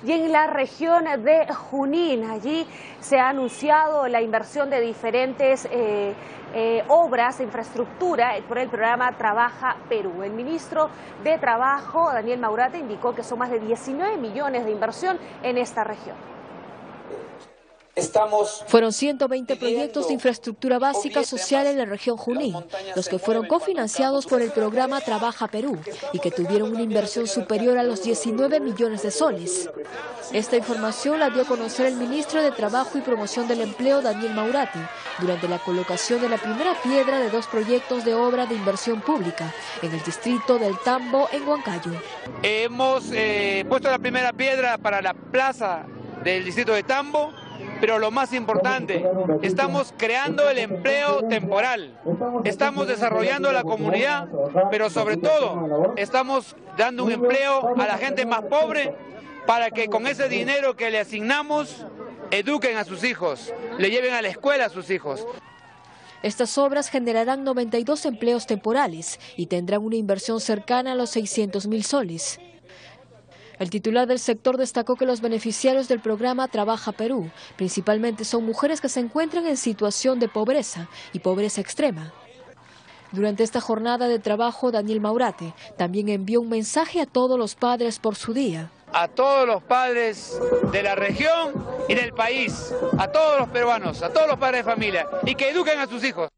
y en la región de Junín. Allí se ha anunciado la inversión de diferentes obras de infraestructura por el programa Trabaja Perú. El ministro de Trabajo, Daniel Maurate, indicó que son más de 19 millones de inversión en esta región. Fueron 120 proyectos de infraestructura básica social en la región Junín, los que fueron cofinanciados por el programa Trabaja Perú y que tuvieron una inversión superior a los 19 millones de soles. Esta información la dio a conocer el ministro de Trabajo y Promoción del Empleo, Daniel Maurate, durante la colocación de la primera piedra de 2 proyectos de obra de inversión pública en el distrito del Tambo, en Huancayo. Hemos puesto la primera piedra para la plaza del distrito de Tambo. Pero lo más importante, estamos creando el empleo temporal, estamos desarrollando la comunidad, pero sobre todo estamos dando un empleo a la gente más pobre para que con ese dinero que le asignamos eduquen a sus hijos, le lleven a la escuela a sus hijos. Estas obras generarán 92 empleos temporales y tendrán una inversión cercana a los 600.000 soles. El titular del sector destacó que los beneficiarios del programa Trabaja Perú principalmente son mujeres que se encuentran en situación de pobreza y pobreza extrema. Durante esta jornada de trabajo, Daniel Maurate también envió un mensaje a todos los padres por su día. A todos los padres de la región y del país, a todos los peruanos, a todos los padres de familia, y que eduquen a sus hijos.